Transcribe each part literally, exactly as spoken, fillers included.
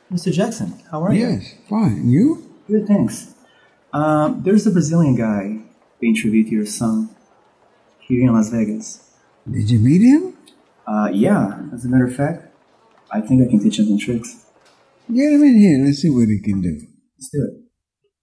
Mister Jackson, how are you? Yes, fine. You? Good, thanks. Um, there's a Brazilian guy paying tribute to your son here in Las Vegas. Did you meet him? Uh, yeah, as a matter of fact, I think I can teach him some tricks. Get him in here. Let's see what he can do. Let's do it.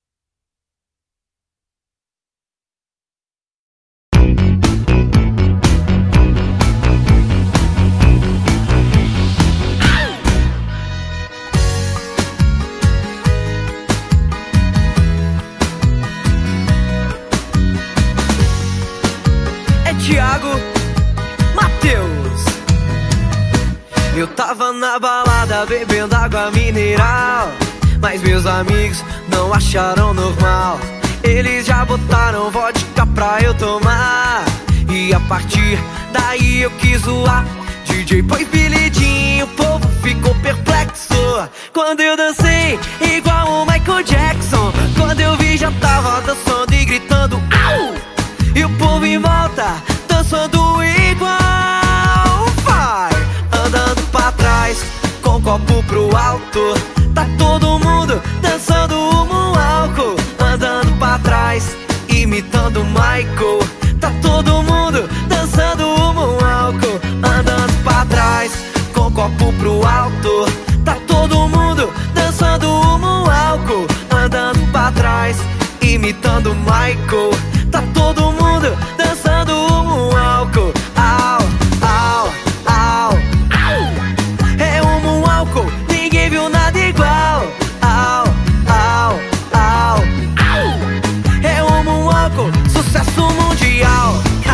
Thiago, Matheus. Eu tava na balada bebendo água mineral, mas meus amigos não acharam normal. Eles já botaram vodka pra eu tomar, e a partir daí eu quis zoar. D J pôs Billy Jean, o povo ficou perplexo quando eu dancei igual o Michael Jackson. Quando eu vi já tava dançando e gritando au! E o povo em volta dançando igual. Vai andando pra trás com o copo pro alto. Tá todo mundo dançando o moonwalk. Andando pra trás imitando Michael. Tá todo mundo dançando o moonwalk. Andando pra trás com o copo pro alto. Tá todo mundo dançando o moonwalk. Andando pra trás imitando Michael. Tá todo mundo dançando o moonwalk. Au, au, au, au. É um moonwalk, ninguém viu nada igual. Au, au, au, au. É um moonwalk, sucesso mundial.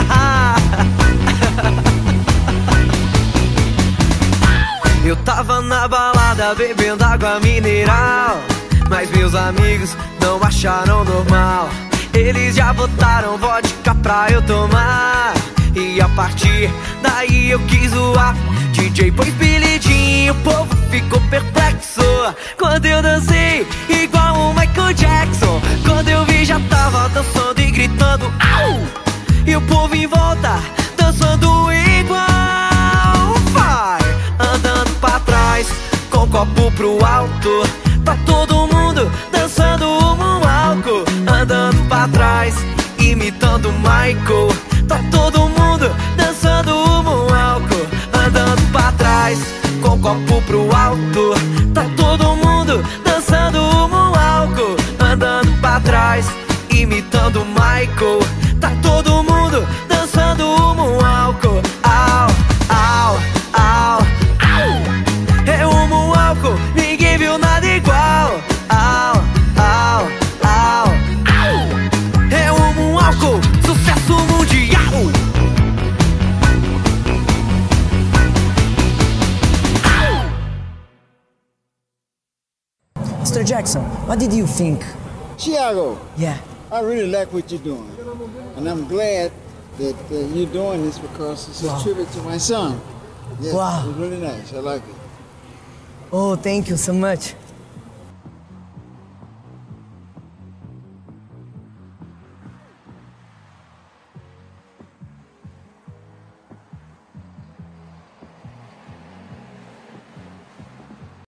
Eu tava na balada bebendo água mineral, mas meus amigos não acharam normal. Eles já botaram vodka pra eu tomar, e a partir daí eu quis zoar. D J pôs Billy Jean, o povo ficou perplexo quando eu dancei igual o Michael Jackson. Quando eu vi já tava dançando e gritando au! E o povo em volta dançando igual. Vai andando pra trás com o copo pro alto. Tá todo mundo dançando o moonwalk. Andando pra trás imitando Michael. Tá todo mundo dançando o moonwalk. Andando pra trás com o copo pro alto. Tá todo mundo dançando o moonwalk. Andando pra trás imitando Michael. Tá todo mundo dançando o moonwalk. Au, au, au, au. É o moonwalk, ninguém viu nada igual. Au, au, au, au. É o moonwalk, sucesso mundial. Mister Jackson, what did you think? Thiago, Yeah. I really like what you're doing, and I'm glad that uh, you're doing this because it's Wow. a tribute to my son. Yes, Wow. it's really nice. I like it. Oh, thank you so much.